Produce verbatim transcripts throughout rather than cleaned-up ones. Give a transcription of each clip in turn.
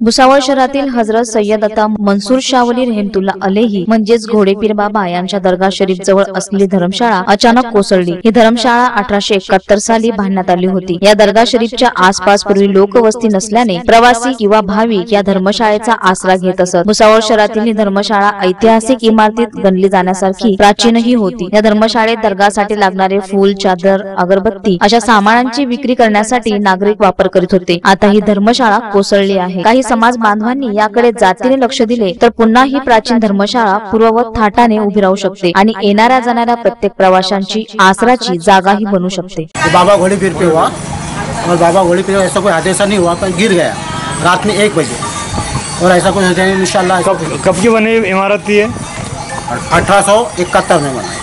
भुसावळ शहरातील हजरत सय्यद अता मनसूर शावली रहमतुल्ला अलैही म्हणजेच घोडेपीर बाबा यांच्या दरगाह शरीफ जवळ असलेली धर्मशाळा अचानक कोसळली। ही धर्मशाळा अठराशे एकाहत्तर साली बांधण्यात आली होती। या दरगाह शरीफच्या आसपास पूर्वी लोकवस्ती नसल्याने प्रवासी किंवा भाविक या धर्मशाळेचा आसरा घेत असत। भुसावळ शहरातील ही धर्मशाळा ऐतिहासिक इमारतीत गणली जाण्यासारखी प्राचीनही होती। या धर्मशाळेत दरगाहसाठी लागणारे फूल, चादर, अगरबत्ती अशा सामानांची विक्री करण्यासाठी नागरिक वापर करीत होते। आता ही धर्मशाळा कोसळली आहे। काही समाज बांधवांनी याकडे जातीने लक्ष दिले तर पुन्हा ही प्राचीन धर्मशाळा पूर्ववत थाटाने उभी राहू शकते आणि येणाऱ्या जाणाऱ्या प्रत्येक प्रवाशांची आसराची जागाही बनू शकते। बाबा घोड़ेपीर पे हुआ और बाबा घोड़ेपीर ऐसा कोई हादसा नहीं हुआ, पर गिर गया रात में एक बजे और ऐसा कुछ हो जाए इंशाल्लाह। कब कब की बनी इमारत थी? अठारह सौ इकहत्तर में बना।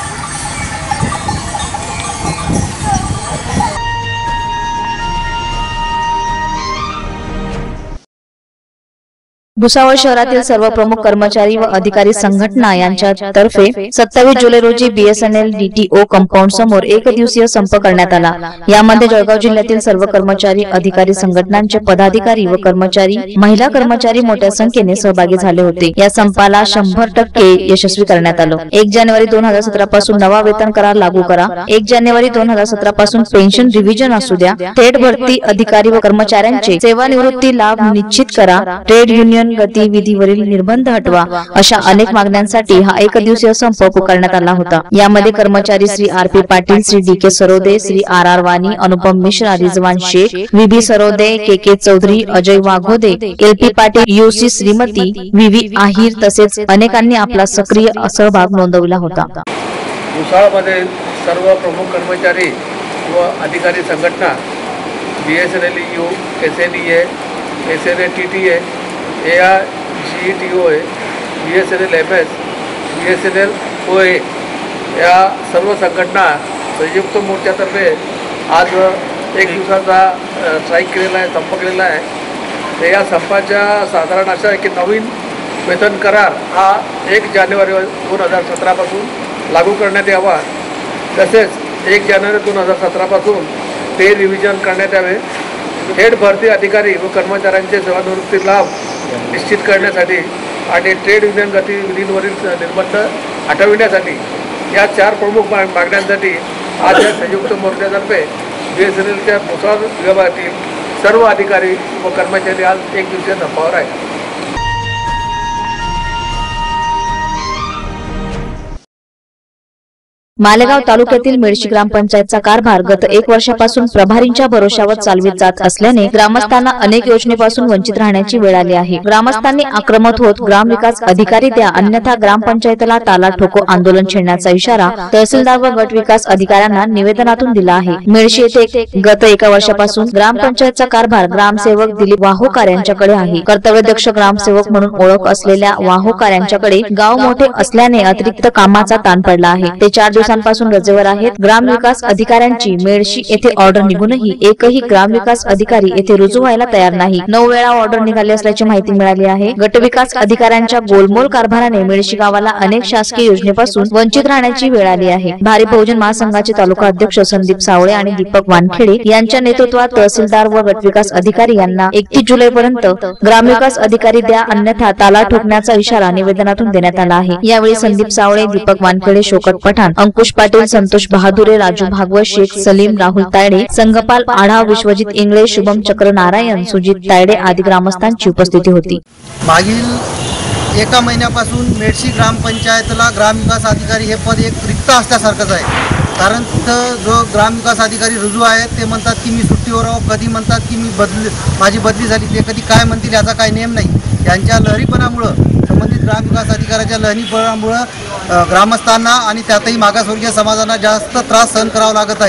भुसावळ शहरातील सर्व प्रमुख कर्मचारी व अधिकारी संघटना यांच्या तर्फे सत्तावीस जुलै रोजी बीएसएनएल डीटीओ कंपाऊंड समोर एक दिवसीय संप करण्यात आला। यामध्ये जळगाव जिल्ह्यातील सर्व कर्मचारी, अधिकारी संघटनांचे पदाधिकारी व कर्मचारी, महिला कर्मचारी मोठ्या संख्येने सहभागी झाले होते। या संपाला शंभर टक्के यशस्वी करण्यात आलं। एक जानेवारी दोन हजार सतरा पासून नवा वेतन करार लागू करा। एक जानेवारी दोन हजार सतरा पासून पेन्शन रिव्हिजन असू द्या। थेट भरती अधिकारी व कर्मचाऱ्यांचे सेवानिवृत्ती लाभ निश्चित करा। ट्रेड युनियन गतिविधीवरील निर्बंध हटवा अशा अनेक मागण्यांसाठी हा एक दिवसीय संप पुकारण्यात आला होता। यामध्ये कर्मचारी Shri R P Patil, Shri D K Sarode, Shri R R Wani, Anupam Mishra, Rizwan Shaikh, V B Sarode, K K Chaudhari, Ajay Waghode, L P Patil, U C Shrimati, V V Ahir तसेच अनेकांनी आपला सक्रिय सहभाग नोंदवला होता। भुसावळमध्ये सर्व प्रमुख कर्मचारी व अधिकारी संघटना B S N L U, S N E A, S N A T T A, A I G T O A, B S N L M S, B S N L O A या सर्व संघटना संयुक्त मोर्चातर्फे आज एक दिवसाचा strike केलेला आहे, संप केलेला आहे। तर या संपाच्या साधारण अशा आहे की नवीन वेतन करार हा एक जानेवारी दोन हजार सतरापासून लागू करण्यात यावा। तसेच एक जानेवारी दोन हजार सतरापासून पे रिव्हिजन करण्यात यावे। थेट भरती अधिकारी व कर्मचाऱ्यांचे सेवानिवृत्ती लाभ निश्चित करण्यासाठी आणि ट्रेड युनियन गतिविधींवरील निर्बंध हटविण्यासाठी या चार प्रमुख मागण्यांसाठी आज या संयुक्त मोर्चातर्फे बी एस एन एलच्या भुसावळ विभागातील सर्व अधिकारी व कर्मचारी आज एक दिवसीय संपावर आहेत। मालेगाव तालुक्यातील मेडशी ग्रामपंचायतचा कारभार गत एक वर्षापासून प्रभारींच्या भरोशावर चालवित जात असल्याने ग्रामस्थांना अनेक योजनेपासून वंचित राहण्याची वेळ आली आहे। ग्रामस्थांनी आक्रमक होत ग्रामविकास अधिकारी द्या अन्यथा ग्रामपंचायतीला ताला ठोको आंदोलन छेडण्याचा इशारा तहसीलदार व गट विकास अधिकाऱ्यांना निवेदनातून दिला आहे। मेडशी येथे गत एका वर्षापासून ग्रामपंचायतचा कारभार ग्रामसेवक दिलीप वाहोकार यांच्याकडे आहे। कर्तव्यदक्ष ग्रामसेवक म्हणून ओळख असलेल्या वाहोकार यांच्याकडे गाव मोठे असल्याने अतिरिक्त कामाचा ताण पडला आहे। ते चार दिवसांपासून रजेवर आहेत। ग्रामविकास अधिकाऱ्यांची मेडशी येथे ऑर्डर निघूनही एकही ग्रामविकास अधिकारी येथे रुजू व्हायला तयार नाही। नऊ वेळा ऑर्डर निघाली असल्याची माहिती मिळाली आहे। गटविकास अधिकाऱ्यांच्या गोलमोल कारभाराने मेडशी गावाला अनेक शासकीय योजनेपासून वंचित राहण्याची वेळ आली आहे। भारी बहुजन महासंघाचे तालुका अध्यक्ष संदीप सावळे आणि दीपक वानखेडे यांच्या नेतृत्वात तहसीलदार व गटविकास अधिकारी यांना एकतीस जुलै पर्यंत ग्रामविकास अधिकारी द्या अन्यथा ताला ठोकण्याचा इशारा निवेदनातून देण्यात आला आहे। यावेळी संदीप सावळे, दीपक वानखेडे, शोकत पठाण, अंकुश पाटील, संतोष बहादुरे, राजू भागवत, शेख सलीम, राहुल तायडे, संघपाल आढाव, विश्वजित इंगळे, शुभम चक्र नारायण, सुजित तायडे आदी ग्रामस्थांची उपस्थिती होती। मागील एका महिन्यापासून मेडशी ग्रामपंचायतला ग्रामविकास अधिकारी हे पद एक रिक्त असल्यासारखंच आहे। कारण तिथं जो ग्रामविकास अधिकारी रुजू आहेत ते म्हणतात की मी सुट्टीवर आहो, कधी म्हणतात की मी बदली माझी बदली झाली, ते कधी काय म्हणतील याचा काही नेम नाही। यांच्या लहरीपणामुळं संबंधित ग्रामविकास अधिकाऱ्याच्या लहरीपणामुळं ग्रामस्थांना आणि त्यातही मागासवर्गीय समाजांना जास्त त्रास सहन करावा लागत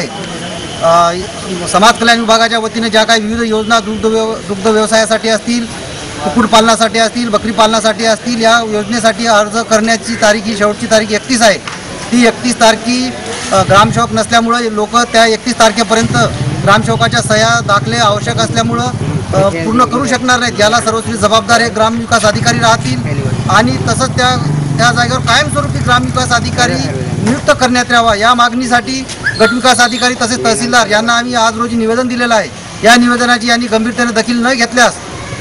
आहे। समाज कल्याण विभागाच्या वतीने ज्या काही विविध योजना दुग्ध व्यव दुग्ध व्यवसायासाठी असतील, कुक्कुटपालनासाठी असतील, बकरी पालनासाठी असतील, या योजनेसाठी अर्ज करण्याची तारीख ही शेवटची तारीख एकतीस आहे। ती एकतीस तारखी ग्रामसेवक नसल्यामुळे लोक त्या एकतीस तारखेपर्यंत ग्रामसेवकाच्या सह्या दाखले आवश्यक असल्यामुळं पूर्ण करू शकणार नाहीत। याला सर्वस्वी जबाबदार हे ग्रामविकास अधिकारी राहतील आणि तसंच त्या त्या जागेवर कायमस्वरूपी ग्रामविकास अधिकारी नियुक्त करण्यात यावा या मागणीसाठी गटविकास अधिकारी तसेच तहसीलदार यांना आम्ही आज रोजी निवेदन दिलेलं आहे। या निवेदनाची यांनी गंभीरतेने दखल न घेतल्यास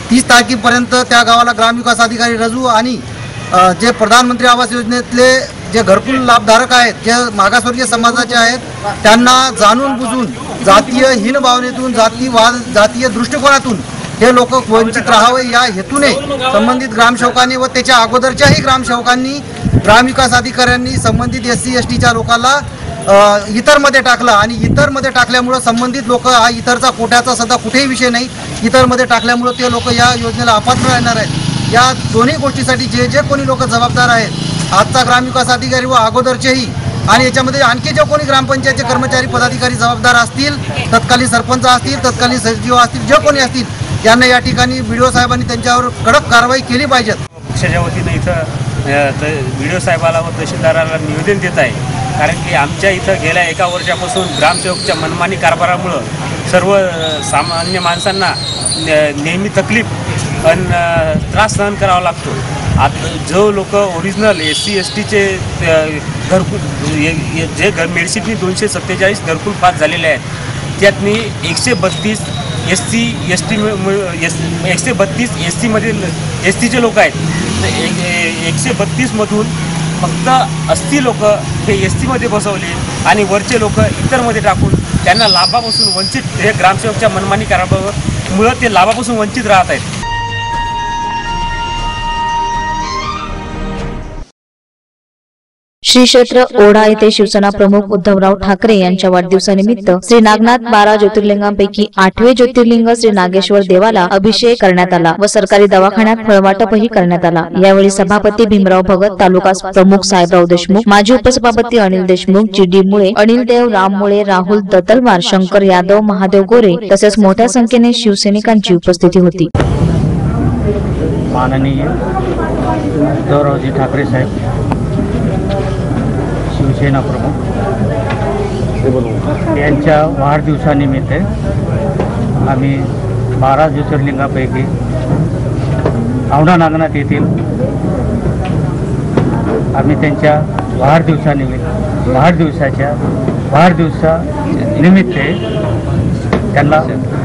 तीस तारखेपर्यंत त्या गावाला ग्रामविकास अधिकारी रजू आणि अ, जे प्रधानमंत्री आवास योजनेतले जे घरकुल लाभधारक आहेत, जे मागासवर्गीय समाजाचे आहेत, त्यांना जाणून बुजून जातीय हीन भावनेतून, जातीवाद जातीय दृष्टिकोनातून हे लोक वंचित राहावे या हेतूने संबंधित ग्रामसेवकांनी व त्याच्या अगोदरच्याही ग्रामसेवकांनी ग्रामविकास अधिकाऱ्यांनी संबंधित एस सी एस टीच्या लोकांना अ, इतरमध्ये टाकलं आणि इतरमध्ये टाकल्यामुळं संबंधित लोक हा इतरचा कोट्याचा सध्या कुठेही विषय नाही, इतरमध्ये टाकल्यामुळं ते लोक या योजनेला अपात्र राहणार आहेत। या दोन्ही गोष्टीसाठी जे जे कोणी लोक जबाबदार आहेत, आजचा ग्रामविकास अधिकारी व अगोदरचेही आणि याच्यामध्ये आणखी जे कोणी ग्रामपंचायतचे कर्मचारी पदाधिकारी जबाबदार असतील, तत्कालीन सरपंच असतील, तत्कालीन सचिव असतील, जे कोणी असतील, यांना या ठिकाणी बी डी ओ साहेबांनी त्यांच्यावर कडक कारवाई केली पाहिजे। पक्षाच्या वतीनं इथं बी डी ओ साहेबाला व तहसीलदाराला निवेदन देत आहे, कारण की आमच्या इथं गेल्या एका वर्षापासून ग्रामसेवकच्या मनमानी कारभारामुळं सर्व सामान्य माणसांना नेहमी तकलीफ आणि त्रास सहन करावा लागतो। आता जो लोक ओरिजिनल एस सी एस टीचे घरकुल जे घर मेडशीटनी दोनशे सत्तेचाळीस घरकुल पास झालेले आहेत, त्यातनी एकशे बत्तीस S C S T S एकशे बत्तीस एस सीमधील एस टीचे लोक आहेत, एक एकशे बत्तीसमधून फक्त अस्सी लोक हे एस टीमध्ये बसवले आणि वरचे लोक इतरमध्ये टाकून त्यांना लाभापासून वंचित, हे ग्रामसेवकच्या मनमानी कारभारामुळं ते लाभापासून वंचित राहत आहेत। श्री क्षेत्र ओढा येथे शिवसेना प्रमुख उद्धवराव ठाकरे यांच्या वाढदिवसानिमित्त श्री नागनाथ बारा ज्योतिर्लिंगांपैकी आठवे ज्योतिर्लिंग श्री नागेश्वर देवाला अभिषेक करण्यात आला व सरकारी दवाखान्यात फळवाटपही करण्यात आला। यावेळी सभापती भीमराव भगत, तालुका प्रमुख साहेबराव देशमुख, माजी उपसभापती अनिल देशमुख, जी डी मुळे, अनिल देव, राम मुळे, राहुल दतलवार, शंकर यादव, महादेव गोरे तसेच मोठ्या संख्येने शिवसैनिकांची उपस्थिती होती। माननीय उद्धवरावजी ठाकरे साहेब शिवसेना प्रमुख यांच्या वाढदिवसानिमित्त आम्ही बारा ज्योतिर्लिंगापैकी औंढा नागनाथ येथील आम्ही त्यांच्या वाढदिवसानिमित्त वाढदिवसाच्या वाढदिवसानिमित्त त्यांना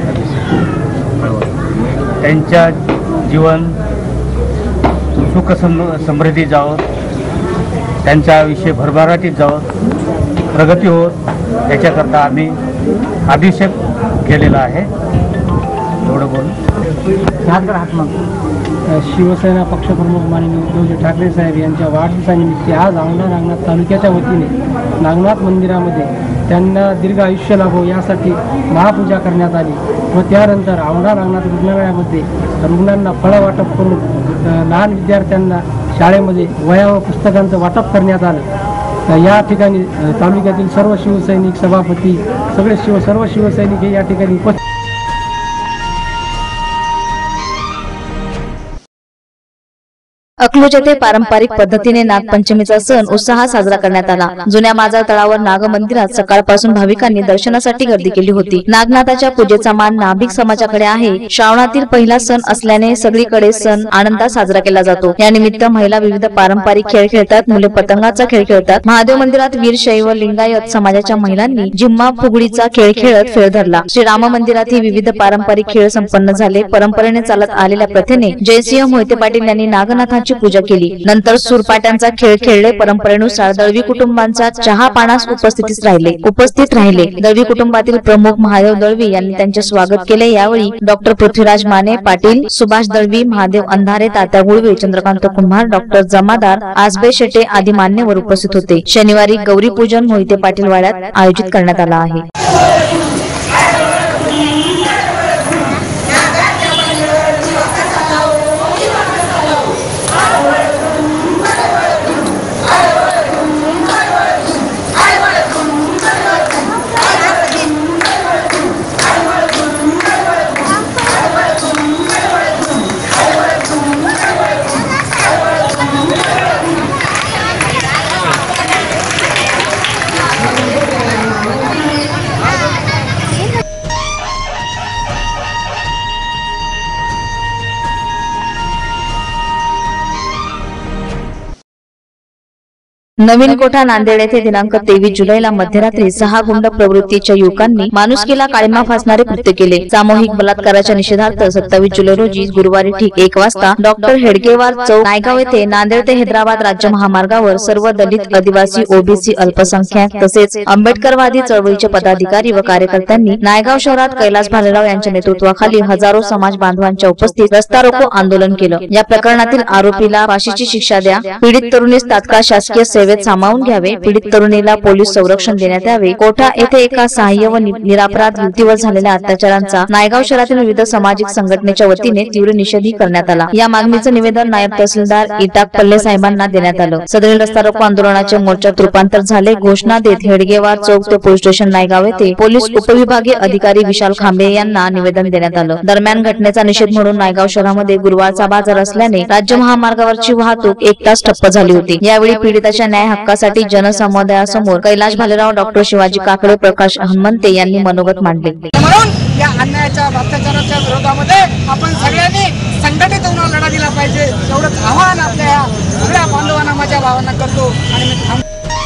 त्यांच्या जीवन सुख सम समृद्धी जावं, त्यांच्या आयुष्य भरभराटीत जावं, प्रगती होत याच्याकरता आम्ही अभिषेक केलेला आहे। एवढं बोलून शिवसेना पक्षप्रमुख माननीय उद्धवजी ठाकरे साहेब यांच्या वाढदिवसानिमित्त आज औंढा नागनाथ तालुक्याच्या वतीने नागनाथ मंदिरामध्ये त्यांना दीर्घ आयुष्य लाभो यासाठी महापूजा करण्यात आली व त्यानंतर औंढा नागनाथ रुग्णालयामध्ये रुग्णांना फळं वाटप करून लहान विद्यार्थ्यांना शाळेमध्ये वह्या व पुस्तकांचं वाटप करण्यात आलं। या ठिकाणी तालुक्यातील सर्व शिवसैनिक, सभापती, सगळे शिव सर्व शिवसैनिक हे या ठिकाणी उपस्थित। अकलूज येथे पारंपरिक पद्धतीने नागपंचमीचा सण उत्साहात साजरा करण्यात आला। जुन्या माझा तळावर नाग मंदिरात सकाळपासून भाविकांनी दर्शनासाठी गर्दी केली होती। नागनाथाच्या पूजेचा मान नाभिक समाजाकडे आहे। श्रावणातील पहिला सण असल्याने सगळीकडे सण आनंदात साजरा केला जातो। या निमित्त महिला विविध पारंपरिक खेळ खेळतात, मुले पतंगाचा खेळ खेळतात। महादेव मंदिरात वीरशैव लिंगायत समाजाच्या महिलांनी जिम्मा फुगडीचा खेळ खेळत फेर धरला। श्रीराम मंदिरातही विविध पारंपरिक खेळ संपन्न झाले। परंपरेने चालत आलेल्या प्रथेने जयसिंह मोहिते पाटील यांनी नागनाथांची पूजा केली। नंतर सुरपाट्यांचा खेळ खेळले। परंपरेनुसार दळवी कुटुंबांचा चहा पानास उपस्थितीत राहिले उपस्थित राहिले दळवी कुटुंबातील प्रमुख महादेव दळवी यांनी त्यांचे स्वागत केले। यावेळी डॉक्टर पृथ्वीराज माने पाटील, सुभाष दळवी, महादेव अंधारे, तात्या गुळवे, चंद्रकांत कुंभार, डॉक्टर जमादार, आसबे शेटे आदी मान्यवर उपस्थित होते। शनिवारी गौरी पूजन मोहिते पाटील वाड्यात आयोजित करण्यात आला आहे। नवीन कोठा नांदेड येथे दिनांक तेवीस जुलैला मध्यरात्री सहा गुंड प्रवृत्तीच्या युवकांनी माणुसकीला काळीमा फासणारे कृत्य केले. सामूहिक बलात्काराच्या निषेधार्थ सत्तावीस जुलै रोजी गुरुवारी ठीक एक वाजता डॉक्टर हेडगेवार चौक नायगाव येथे नांदेड ते हैदराबाद राज्य महामार्गावर सर्व दलित, आदिवासी, ओबीसी, अल्पसंख्याक तसेच आंबेडकरवादी चळवळीचे पदाधिकारी व कार्यकर्त्यांनी नायगाव शहरात कैलास भालेराव यांच्या नेतृत्वाखाली हजारो समाज बांधवांच्या उपस्थित रस्ता रोको आंदोलन केलं. या प्रकरणातील आरोपीला फाशीची शिक्षा द्या, पीडित तरुणीस तात्काळ शासकीय सेवेत सामावून घ्यावे, पीडित तरुणीला पोलीस संरक्षण देण्यात यावे. कोठा येथे एका सहाय्य व निरापराध युवतीवर झालेल्या अत्याचारांचा नायगाव शहरातील विविध सामाजिक संघटनेच्या वतीने तीव्र निषेध करण्यात आला. या मागणीचं निवेदन नायब तहसीलदार इटाक पल्ले साहेबांना देण्यात आलं. सदरील रस्ता रोको आंदोलनाचे मोर्चात रूपांतर झाले. घोषणा देत हेडगेवार चौक ते पोलीस स्टेशन नायगाव येथे पोलीस उपविभागीय अधिकारी विशाल खांबे यांना निवेदन देण्यात आलं. दरम्यान घटनेचा निषेध म्हणून नायगाव शहरामध्ये गुरुवारचा बाजार असल्याने राज्य महामार्गावरची वाहतूक एक तास ठप्प झाली होती. यावेळी पीडिताच्या न्याय हक्कासाठी जनसमुदायासमोर कैलाश भालेराव, डॉक्टर शिवाजी काकडे, प्रकाश हनुमंते यांनी मनोगत मांडले. म्हणून या अन्यायाच्या अत्याचाराच्या विरोधामध्ये आपण सगळ्यांनी संघटित होऊन लढा दिला पाहिजे. एवढंच आव्हान आपल्या सगळ्या बांधवांना, माझ्या भावांना करतो आणि मी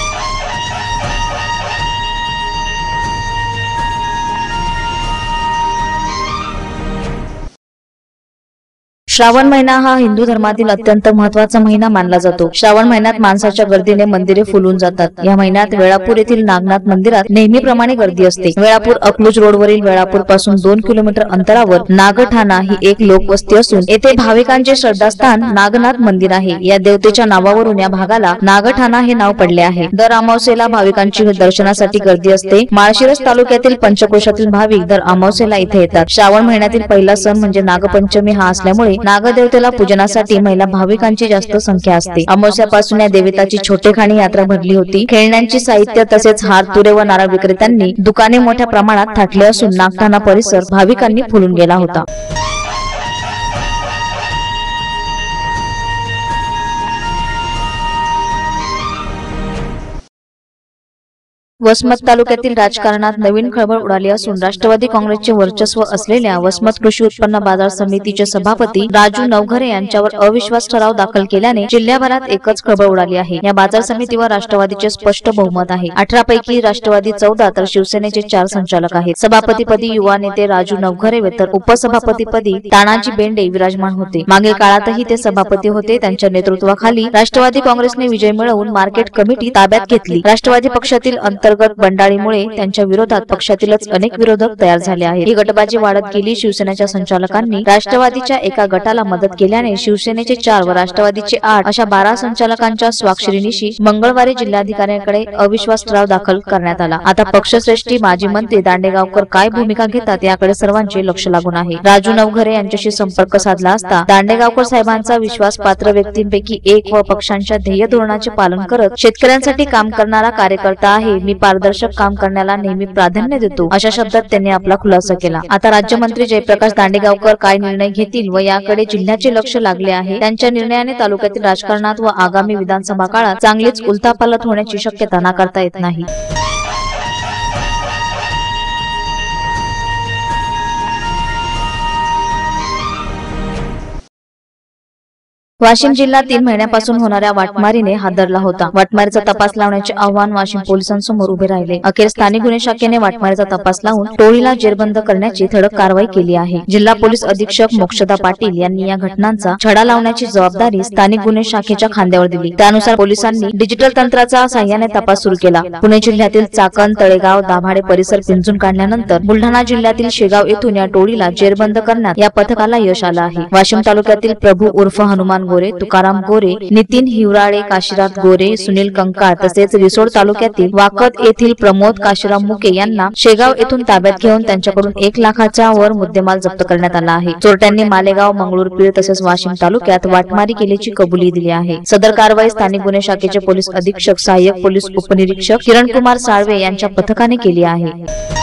श्रावण महिना हा हिंदू धर्मातील अत्यंत महत्वाचा महिना मानला जातो. श्रावण महिन्यात माणसाच्या गर्दीने मंदिरे फुलून जातात. या महिन्यात वेळापूर येथील नागनाथ मंदिरात नेहमीप्रमाणे गर्दी असते. वेळापूर अकलूज रोडवरील वेळापूर पासून दोन किलोमीटर अंतरावर नागठाणा ही एक लोकवस्ती असून येथे भाविकांचे श्रद्धास्थान नागनाथ मंदिर आहे. या देवतेच्या नावावरून या भागाला नागठाणा हे नाव पडले आहे. दर अमावस्येला भाविकांची दर्शनासाठी गर्दी असते. माळशिरस तालुक्यातील पंचकोशातील भाविक दर अमावस्येला इथे येतात. श्रावण महिन्यातील पहिला सण म्हणजे नागपंचमी हा असल्यामुळे नागदेवतेला पूजनासाठी महिला भाविकांची जास्त संख्या असते. अमावस्यापासून या देवताची छोटेखानी यात्रा भरली होती. खेळण्यांची साहित्य तसेच हार, तुरे व नारळ विक्रेत्यांनी दुकाने मोठ्या प्रमाणात थाटले असून नागठाणा परिसर भाविकांनी फुलून गेला होता. वसमत तालुक्यातील राजकारणात नवीन खळबळ उडाली असून राष्ट्रवादी काँग्रेसचे वर्चस्व असलेल्या वसमत कृषी उत्पन्न बाजार समितीचे सभापती राजू नवघरे यांच्यावर अविश्वास ठराव दाखल केल्याने जिल्ह्याभरात एकच खळबळ उडाली आहे. या बाजार समितीवर राष्ट्रवादीचे स्पष्ट बहुमत आहे. अठरा पैकी राष्ट्रवादी चौदा तर शिवसेनेचे चार संचालक आहेत. सभापतीपदी युवा नेते राजू नवघरे तर उपसभापतीपदी तानाजी बेंडे विराजमान होते. मागील काळातही ते सभापती होते. त्यांच्या नेतृत्वाखाली राष्ट्रवादी काँग्रेसने विजय मिळवून मार्केट कमिटी ताब्यात घेतली. राष्ट्रवादी पक्षातील अंतर बंडाळीमुळे त्यांच्या विरोधात पक्षातीलच अनेक विरोधक तयार झाले आहेत. ही गटबाजी वाढत गेली. शिवसेनेच्या संचालकांनी राष्ट्रवादीच्या एका गटाला मदत केल्याने शिवसेनेचे चार व राष्ट्रवादीचे आठ अशा बारा संचालकांच्या स्वाक्षरीनिशी मंगळवारी जिल्हाधिकाऱ्यांकडे अविश्वास ठराव दाखल करण्यात आला. आता पक्षश्रेष्ठी माजी मंत्री दांडेगावकर काय भूमिका घेतात याकडे सर्वांचे लक्ष लागून आहे. राजू नवघरे यांच्याशी संपर्क साधला असता दांडेगावकर साहेबांचा विश्वासपात्र व्यक्तींपैकी एक व पक्षांच्या ध्येय धोरणाचे पालन करत शेतकऱ्यांसाठी काम करणारा कार्यकर्ता आहे. मी पारदर्शक काम करण्याला नेहमी प्राधान्य देतो अशा शब्दात त्यांनी आपला खुलासा केला. आता राज्यमंत्री जयप्रकाश दांडेगावकर काय निर्णय घेतील व याकडे जिल्ह्याचे लक्ष लागले आहे. त्यांच्या निर्णयाने तालुक्यातील राजकारणात व आगामी विधानसभा काळात चांगलीच उलथापालथ होण्याची शक्यता नाकारता येत नाही. वाशिम जिल्हा तीन महिन्यापासून होणाऱ्या वाटमारीने हादरला होता. वाटमारीचा तपास लावण्याचे आव्हान वाशिम पोलिसांसमोर उभे राहिले. अखेर स्थानिक गुन्हे शाखेने वाटमारीचा तपास लावून टोळीला जेरबंद करण्याची धडक कारवाई केली आहे. जिल्हा पोलीस अधीक्षक मोक्षदा पाटील यांनी या घटनांचा छडा लावण्याची जबाबदारी स्थानिक गुन्हे शाखेच्या खांद्यावर दिली. त्यानुसार पोलिसांनी डिजिटल तंत्राचा साह्याने तपास सुरू केला. पुणे जिल्ह्यातील चाकण, तळेगाव, दाभाडे परिसर पिंजून काढल्यानंतर बुलढाणा जिल्ह्यातील शेगाव येथून या टोळीला जेरबंद करण्यात या पथकाला यश आलं आहे. वाशिम तालुक्यातील प्रभू उर्फ हनुमान गोरे, तुकाराम गोरे, नितीन हिवराळे, काशीनाथ गोरे, सुनील कंकाळ तसेच रिसोड तालुक्यातील वाकद येथील प्रमोद काशीराम मुके यांना शेगाव येथून ताब्यात घेऊन त्यांच्याकडून एक लाखाच्या वर मुद्देमाल जप्त करण्यात आला आहे. चोरट्यांनी मालेगाव, मंगळूरपीर तसेच वाशिम तालुक्यात वाटमारी केल्याची कबुली दिली आहे. सदर कारवाई स्थानिक गुन्हे शाखेचे पोलीस अधीक्षक, सहाय्यक पोलीस उपनिरीक्षक किरण कुमार साळवे यांच्या पथकाने केली आहे.